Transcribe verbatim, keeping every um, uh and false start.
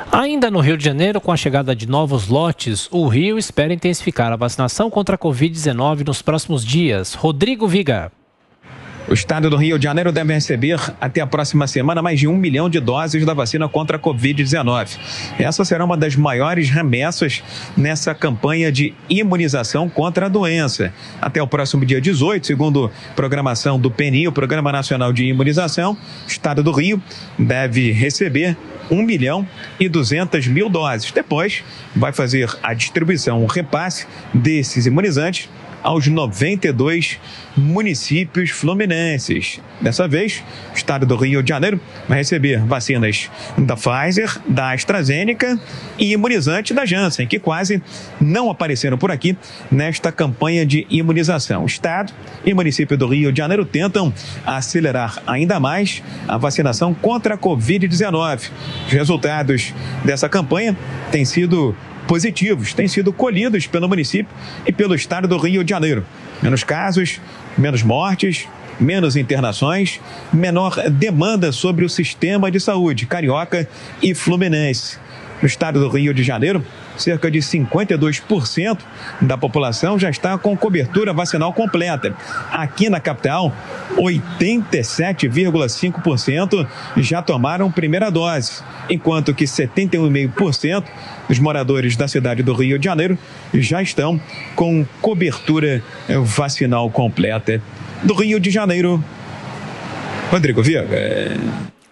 Ainda no Rio de Janeiro, com a chegada de novos lotes, o Rio espera intensificar a vacinação contra a covid dezenove nos próximos dias. Rodrigo Viga. O estado do Rio de Janeiro deve receber até a próxima semana mais de um milhão de doses da vacina contra a covid dezenove. Essa será uma das maiores remessas nessa campanha de imunização contra a doença. Até o próximo dia dezoito, segundo programação do P N I, o Programa Nacional de Imunização, o estado do Rio deve receber um milhão e duzentas mil doses. Depois vai fazer a distribuição, o repasse desses imunizantes aos noventa e dois municípios fluminenses. Dessa vez, o estado do Rio de Janeiro vai receber vacinas da Pfizer, da AstraZeneca e imunizante da Janssen, que quase não apareceram por aqui nesta campanha de imunização. O estado e município do Rio de Janeiro tentam acelerar ainda mais a vacinação contra a covid dezenove. Os resultados dessa campanha têm sido positivos, têm sido colhidos pelo município e pelo estado do Rio de Janeiro. Menos casos, menos mortes, menos internações, menor demanda sobre o sistema de saúde carioca e fluminense. No estado do Rio de Janeiro, cerca de cinquenta e dois por cento da população já está com cobertura vacinal completa. Aqui na capital, oitenta e sete vírgula cinco por cento já tomaram primeira dose, enquanto que setenta e um vírgula cinco por cento dos moradores da cidade do Rio de Janeiro já estão com cobertura vacinal completa. Do Rio de Janeiro, Rodrigo Viga.